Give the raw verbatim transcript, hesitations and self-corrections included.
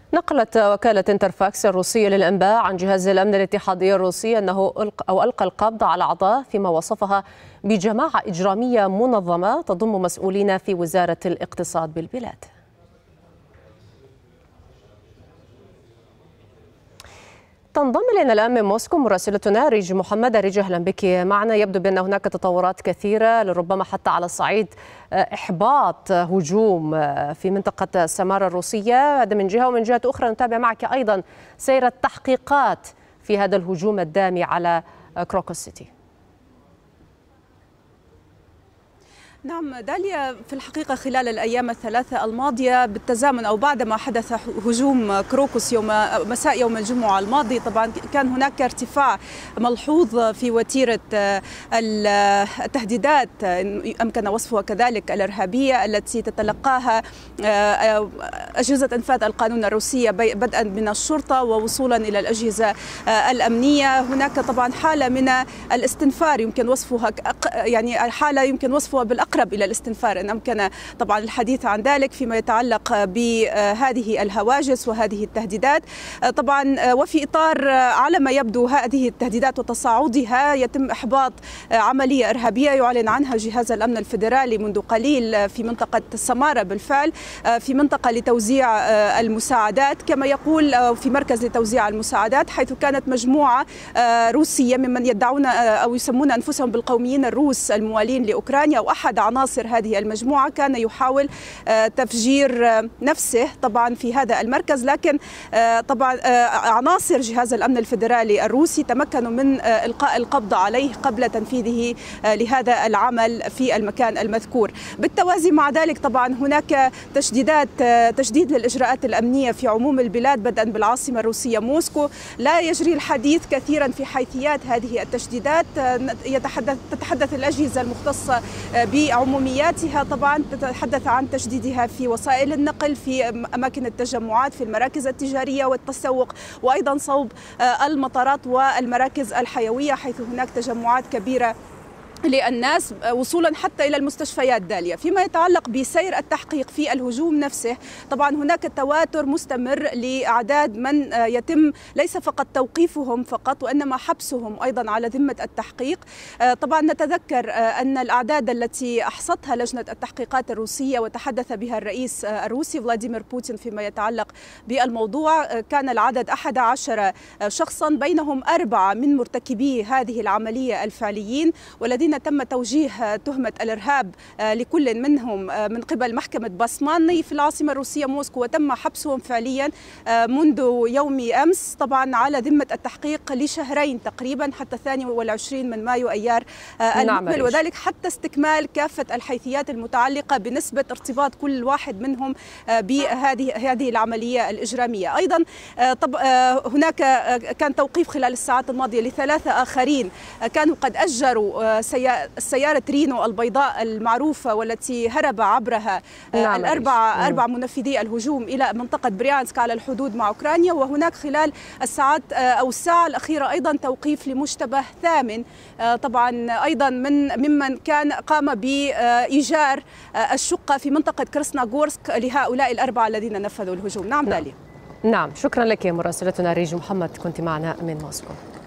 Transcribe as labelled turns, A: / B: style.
A: نقلت وكالة انترفاكس الروسية للأنباء عن جهاز الأمن الاتحادي الروسي أنه ألقى أو ألقى القبض على أعضاء فيما وصفها بجماعة إجرامية منظمة تضم مسؤولين في وزارة الاقتصاد بالبلاد. تنضم إلينا الآن من موسكو مراسلتنا ريج محمد. ريج، أهلا بك معنا. يبدو بأن هناك تطورات كثيرة لربما حتى على صعيد إحباط هجوم في منطقة سامارا الروسية، هذا من جهة، ومن جهة أخرى نتابع معك أيضا سير التحقيقات في هذا الهجوم الدامي على كروكوس سيتي.
B: نعم داليا، في الحقيقة خلال الأيام الثلاثة الماضية بالتزامن أو بعدما حدث هجوم كروكوس يوم مساء يوم الجمعة الماضي، طبعا كان هناك ارتفاع ملحوظ في وتيرة التهديدات أمكن وصفها كذلك الإرهابية التي تتلقاها أجهزة إنفاذ القانون الروسية بدءا من الشرطة ووصولا إلى الأجهزة الأمنية. هناك طبعا حالة من الاستنفار يمكن وصفها، يعني حالة يمكن وصفها بالأقرب أقرب إلى الاستنفار إن أمكن طبعا الحديث عن ذلك فيما يتعلق بهذه الهواجس وهذه التهديدات. طبعا وفي إطار على ما يبدو هذه التهديدات وتصاعدها يتم إحباط عملية إرهابية يعلن عنها جهاز الأمن الفيدرالي منذ قليل في منطقة سامارا، بالفعل في منطقة لتوزيع المساعدات كما يقول، في مركز لتوزيع المساعدات، حيث كانت مجموعة روسية ممن يدعون أو يسمون أنفسهم بالقوميين الروس الموالين لأوكرانيا، وأحد عناصر هذه المجموعة كان يحاول تفجير نفسه طبعا في هذا المركز، لكن طبعا عناصر جهاز الأمن الفيدرالي الروسي تمكنوا من إلقاء القبض عليه قبل تنفيذه لهذا العمل في المكان المذكور. بالتوازي مع ذلك طبعا هناك تشديدات تشديد للإجراءات الأمنية في عموم البلاد بدءا بالعاصمة الروسية موسكو. لا يجري الحديث كثيرا في حيثيات هذه التشديدات، يتحدث تتحدث الأجهزة المختصة بعمومياتها، طبعا تتحدث عن تشديدها في وسائل النقل، في أماكن التجمعات، في المراكز التجارية والتسوق، وأيضا صوب المطارات والمراكز الحيوية حيث هناك تجمعات كبيرة للناس، وصولا حتى إلى المستشفيات. داليا، فيما يتعلق بسير التحقيق في الهجوم نفسه، طبعا هناك تواتر مستمر لأعداد من يتم ليس فقط توقيفهم فقط وإنما حبسهم أيضا على ذمة التحقيق. طبعا نتذكر أن الأعداد التي أحصتها لجنة التحقيقات الروسية وتحدث بها الرئيس الروسي فلاديمير بوتين فيما يتعلق بالموضوع، كان العدد أحد عشر شخصا، بينهم أربعة من مرتكبي هذه العملية الفعليين، والذين تم توجيه تهمة الإرهاب لكل منهم من قبل محكمة باسماني في العاصمة الروسية موسكو، وتم حبسهم فعليا منذ يوم أمس طبعا على ذمة التحقيق لشهرين تقريبا حتى الثاني والعشرين من مايو أيار المقبل، وذلك حتى استكمال كافة الحيثيات المتعلقة بنسبة ارتباط كل واحد منهم بهذه هذه العملية الإجرامية. أيضا طب هناك كان توقيف خلال الساعات الماضية لثلاثة آخرين كانوا قد أجروا سيارة رينو البيضاء المعروفة والتي هرب عبرها نعم الأربع أربع منفذي الهجوم إلى منطقة بريانسك على الحدود مع أوكرانيا. وهناك خلال الساعات أو الساعة الأخيرة أيضا توقيف لمشتبه ثامن طبعا أيضا من ممن كان قام بإيجار الشقة في منطقة كرسناغورسك لهؤلاء الأربعة الذين نفذوا الهجوم. نعم داليا.
A: نعم، شكرا لك مراسلتنا ريج محمد، كنت معنا من موسكو.